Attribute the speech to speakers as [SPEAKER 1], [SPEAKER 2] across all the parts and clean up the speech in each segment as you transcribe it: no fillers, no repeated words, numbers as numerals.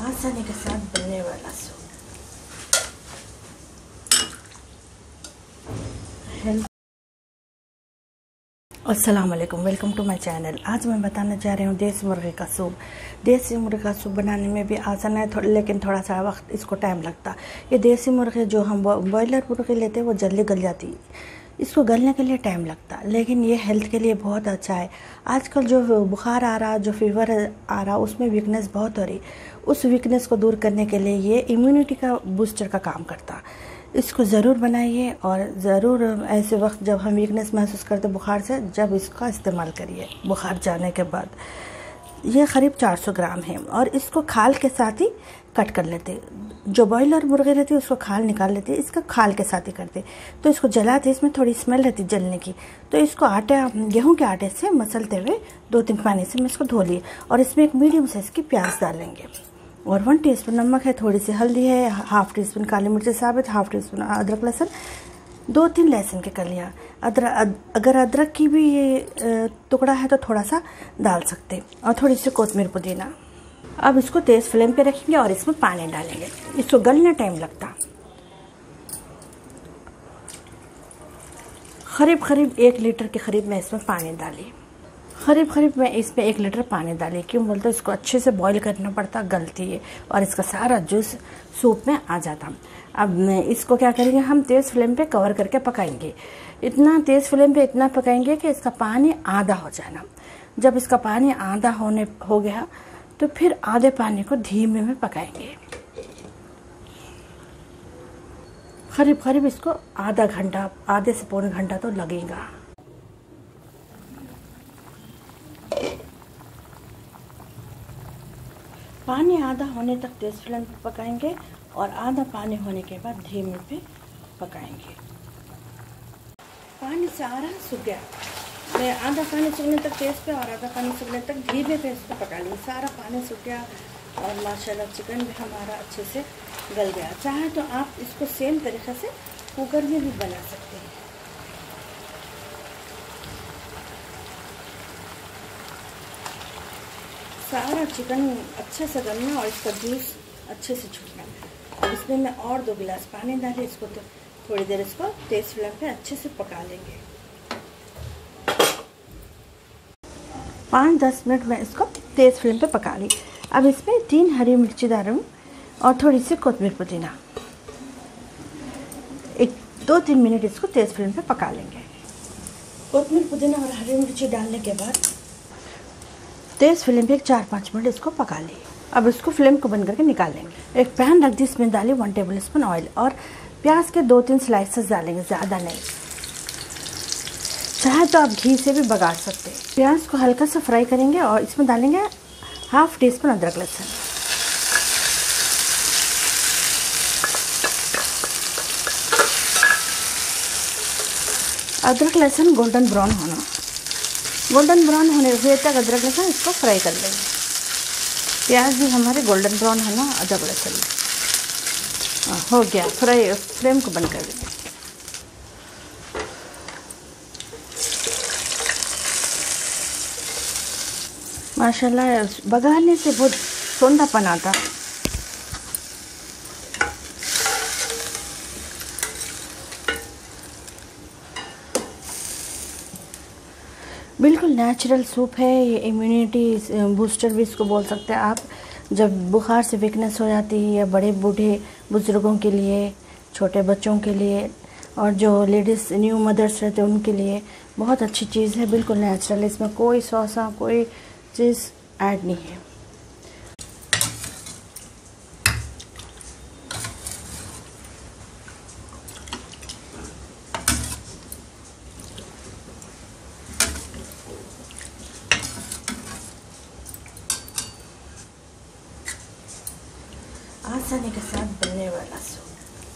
[SPEAKER 1] आसानी के साथ बनने वाला सूप। अस्सलाम वालेकुम, वेलकम टू माय चैनल। आज मैं बताना चाह रही हूँ देसी मुर्गे का सूप। देसी मुर्गे का सूप बनाने में भी आसान है लेकिन थोड़ा सा वक्त इसको टाइम लगता। ये देसी मुर्गे जो हम बॉयलर मुर्गे लेते हैं वो जल्दी गल जाती है, इसको गलने के लिए टाइम लगता, लेकिन ये हेल्थ के लिए बहुत अच्छा है। आजकल जो बुखार आ रहा, जो फीवर आ रहा, उसमें वीकनेस बहुत हो रही। उस वीकनेस को दूर करने के लिए ये इम्यूनिटी का बूस्टर का काम करता। इसको ज़रूर बनाइए और ज़रूर ऐसे वक्त जब हम वीकनेस महसूस करते बुखार से, जब इसका इस्तेमाल करिए बुखार जाने के बाद। ये करीब 400 ग्राम है और इसको खाल के साथ ही कट कर लेते। जो बॉयलर मुर्गे रहते उसको खाल निकाल लेते, इसका खाल के साथ ही करते। तो इसको जलाते, इसमें थोड़ी स्मेल रहती जलने की। तो इसको गेहूं के आटे से मसलते हुए 2-3 पानी से मैं इसको धो लिए और इसमें एक मीडियम साइज़ की प्याज डालेंगे और 1 टीस्पून नमक है, थोड़ी सी हल्दी है, 1/2 टीस्पून काली मिर्च साबित, 1/2 टीस्पून अदरक लहसुन, 2-3 लहसुन के कलियाँ। अगर अदरक की भी ये टुकड़ा है तो थोड़ा सा डाल सकते, और थोड़ी सी कोतमीर पुदीना। अब इसको तेज़ फ्लेम पे रखेंगे और इसमें पानी डालेंगे। इसको गलने टाइम लगता। करीब 1 लीटर के करीब मैं इसमें पानी डाली। करीब मैं इसमें 1 लीटर पानी डाली। क्यों बोलते इसको अच्छे से बॉईल करना पड़ता, गलती है और इसका सारा जूस सूप में आ जाता। अब इसको क्या करेंगे, हम तेज़ फ्लेम पे कवर करके पकाएंगे। इतना तेज़ फ्लेम पे इतना पकाएंगे कि इसका पानी आधा हो जाना। जब इसका पानी आधा हो गया तो फिर आधे पानी को धीमे में पकाएंगे। करीब इसको आधा घंटा, आधे से पौने घंटा तो लगेगा। पानी आधा होने तक तेज़ फ्लेम पर पकाएंगे और आधा पानी होने के बाद धीमे पे पकाएंगे। पानी सारा सूख गया, मैं आधा पानी सूखने तक तेज़ पे और आधा पानी सूखने तक धीमे पे इसको पका लिया। सारा पानी सूख गया और माशाल्लाह चिकन भी हमारा अच्छे से गल गया। चाहे तो आप इसको सेम तरीक़े से कुकर में भी बना सकते हैं। सारा चिकन अच्छे से गलना और इसका जूस अच्छे से छूटना। अब इसमें मैं और 2 गिलास पानी डाले, इसको तो थोड़ी देर इसको तेज़ फ्लेम पे अच्छे से पका लेंगे। 5-10 मिनट में इसको तेज़ फ्लेम पे पका ली। अब इसमें 3 हरी मिर्ची डालूँ और थोड़ी सी कोतमीर पुदीना। 2-3 मिनट इसको तेज़ फ्लेम पे पका लेंगे। कोतमीर पुदीना और हरी मिर्ची डालने के बाद तेज़ फ्लेम पे 4-5 मिनट इसको पका ली। अब इसको फ्लेम को बंद करके निकाल लेंगे। एक पैन रख दी, इसमें डाली 1 टेबल स्पून ऑयल और प्याज के 2-3 स्लाइसेस डालेंगे, ज़्यादा नहीं। चाहे तो आप घी से भी बघार सकते हैं। प्याज को हल्का सा फ्राई करेंगे और इसमें डालेंगे 1/2 टीस्पून अदरक लहसुन। अदरक लहसुन गोल्डन ब्राउन होने हुए तक अदरक लहसुन इसको फ्राई कर लेंगे। प्याज भी हमारे गोल्डन ब्राउन होना, अदरक लहसुन हो गया फ्राई। फ्लेम को बंद कर देंगे। माशाल्लाह बघारने से बहुत सोंधापन आता। बिल्कुल नेचुरल सूप है ये, इम्यूनिटी बूस्टर भी इसको बोल सकते हैं आप। जब बुखार से वीकनेस हो जाती है, या बड़े बूढ़े बुज़ुर्गों के लिए, छोटे बच्चों के लिए और जो लेडीज़ न्यू मदर्स रहते हैं उनके लिए बहुत अच्छी चीज़ है। बिल्कुल नेचुरल, इसमें कोई सौसा कोई चीज़ ऐड नहीं है। आसानी के साथ बनने वाला सूप,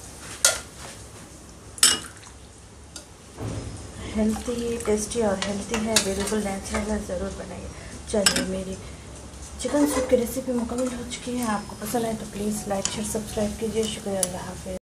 [SPEAKER 1] हेल्थी, टेस्टी और हेल्थी है, बिल्कुल नेचुरल है, ज़रूर बनाइए। चलिए, मेरी चिकन सूप की रेसिपी मुकम्मल हो चुकी है। आपको पसंद आए तो प्लीज़ लाइक शेयर सब्सक्राइब कीजिए। शुक्रिया, अल्लाह हाफ़िज़।